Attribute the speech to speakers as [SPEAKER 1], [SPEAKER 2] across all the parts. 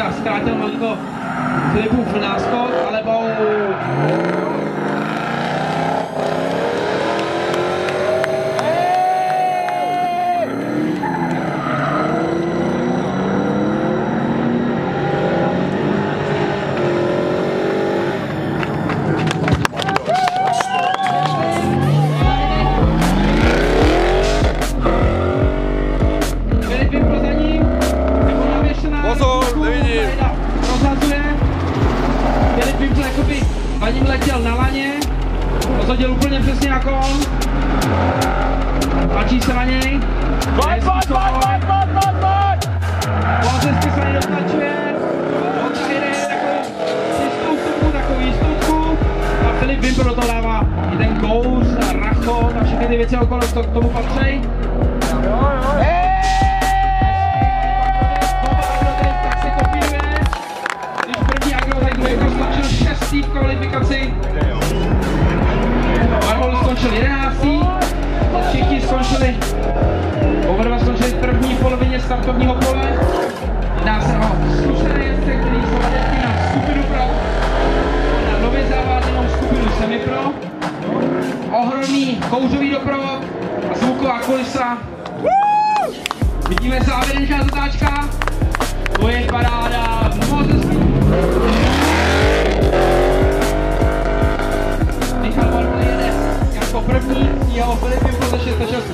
[SPEAKER 1] teďka zkrátil malinko Filipův náskok, ale za ním letěl na laně, rozhodil úplně přesně jako on. Tlačí se na něj. Polcesky se nedotlačuje. On tady jde takovou jistotku. A Filip Wimper do toho dává i ten kous, rachot a všechny ty věci okolo k tomu patří. V kvalifikaci. Marhol skončil 11. Všichni skončili. Oba dva skončili v první polovině startovního pole. Jedná se o slušné jezdce, který jsou adepti na skupinu pro, na nově zaváděnou skupinu semipro. Ohromný kouřový doprovod a zvuková kulisa. Vidíme závěrečná zatáčka. To je paráda. Moc hezký. Michal Marhol jede jako první, jeho Filip Wimper za 606.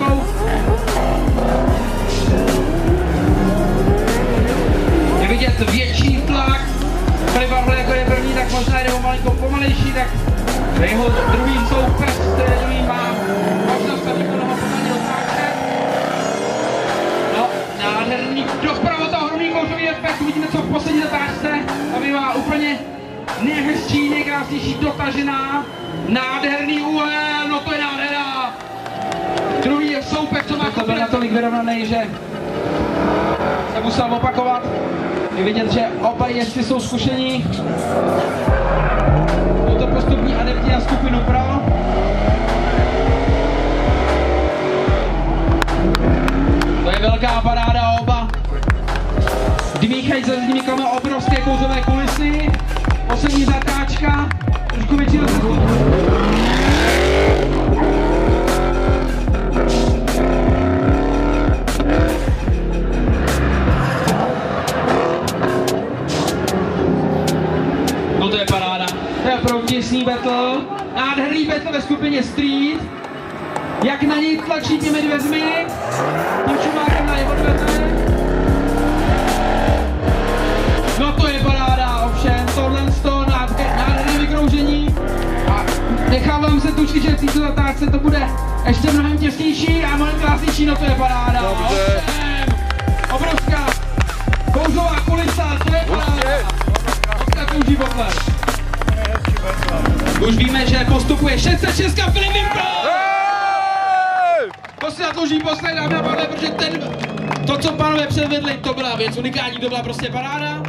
[SPEAKER 1] Je vidět větší tlak. Filip Marhol jako je první, tak možná jde o malinko pomalejší, tak jeho druhý soupeř, který má možnost, aby ho pomalě dotáčet. No, nádherný doprava, to ohromný kouřový efekt, uvidíme co v poslední zatáčce, aby má úplně nejhezčí, nejkrásnější dotažená, nádherný úhel, no to je nádhera. Druhý soupeř, co má to byl natolik vyrovnaný, že se musel opakovat. Je vidět, že oba jezdci jsou zkušení. Jsou to postupní adepti na skupinu pro. To je velká paráda oba. Dmíchají se s nimi obrovské kouzové kulisy. Poslední zatáčka, trošku větší rozhodku. No to je paráda. To je opravdu těsný battle. Nádherný battle ve skupině Street. Jak na něj tlačí těmi dveřmi. Tím čumákem na jeho dveře. No to je paráda, ovšem, tohle nádherné vykroužení a nechávám se tušit, že v této zatáčce to bude ještě mnohem těsnější a mnohem krásnější, no to je paráda, ovšem, obrovská kouzová kulisa, to je paráda, obrovská kouří potlesk. Už víme, že postupuje 606 Filip Wimper! To si zaslouží poslech, dámy a pánové, protože to, co pánové předvedli, to byla věc unikátní, to byla prostě paráda.